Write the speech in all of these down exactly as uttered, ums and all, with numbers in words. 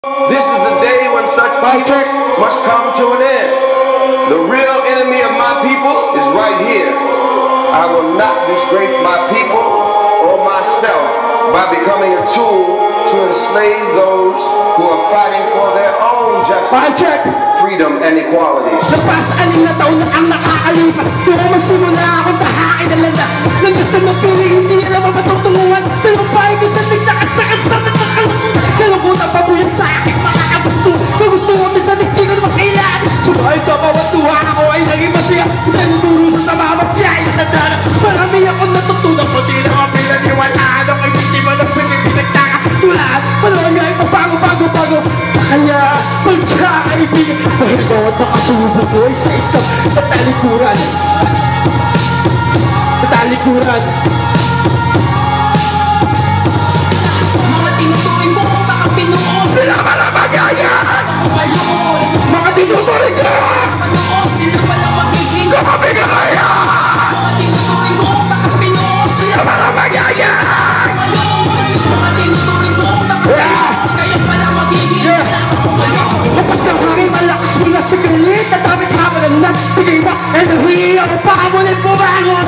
This is the day when such hatred must come to an end. The real enemy of my people is right here. I will not disgrace my people or myself by becoming a tool to enslave those who are fighting for their own justice, freedom, and equality. Napasa-anim na taon na ang nakakalipas. Pero magsimula akong tahakin na landas. Landas na napili, hindi na naman matutunguhan. Talumpay ko sa tignak at sakit sa nagkakalang. Kalagutan pa po yan sa aking mga kagusto. Magusto mo minsan hindi ko naman kailangan. Subahay sa bawat tuwa ako ay naging masaya. Isang duro sa samamat niya ay natandana. Marami akong natutunan ko di na kami naniwalaan. Ako ay biktima ng pinagpinagtaka. Tulaan, panahon nga ay pabago-bago-bago. Kaya magkakaibigan dahil bawat makasubok ko ay sa isang katalikuran. Katalikuran. Mga tinuturing ko kung nakapinoon. Sila pala magayan! Ako ba yun? Mga tinuturing ko! Kapanoon, sila pala magiging Kamabi ka kaya! Mga tinuturing ko kung nakapinoon. Sila Sila pala magayan! ako ngayon. Mga tinuturing ko kung nakapinoon. Kaya pala magiging ako ngayon. Kapag sa hangin malakas mo na sigalit at damit hapalan na bigay ba energy ako pakamunin bumangon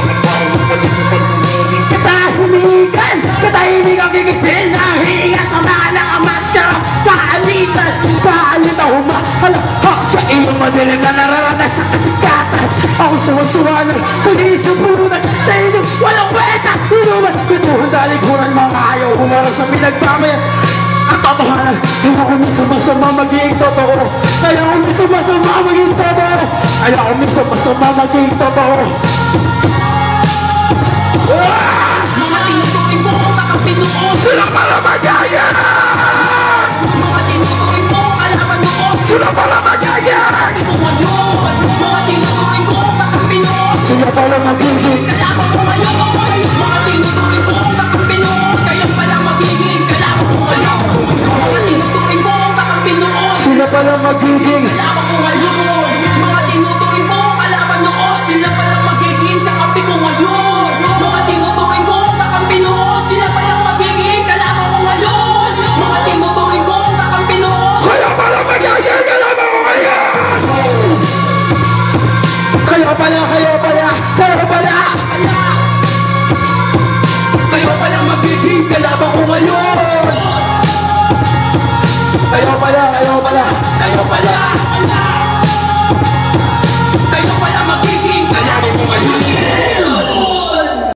katahimikan katahimikan gigipin na hihinga sa mga nakamaskara kaalitan kaalit ako mahalahak sa iyong madilim na nararanas sa kasikatan ako suwag-suwa ng pag-iisupunan sa inyong walang kwenta inuman bituhan daliguran mga ayaw humarang sa pinagpamayan ang totohanan, ayaw ko minsan masama magiging totoo. Ayaw ko minsan masama magiging totoo. Ayaw ko minsan masama magiging totoo. Mga tinuturing ko kung nakapinoon. Sila pala magaya! Mga tinuturing ko kung kalaban noon. Sila pala magaya! Ako ngayon. Mga tinuturing ko kung nakapinoon. Sila pala magiging Kalaban ko ngayon. Mga tinuturing ko kung nakapinoon. Kaya pala magiging kalaban ko ngayon. Mga tinuturing ko kung nakapinoon. Sila pala magiging Kalaban ko ngayon.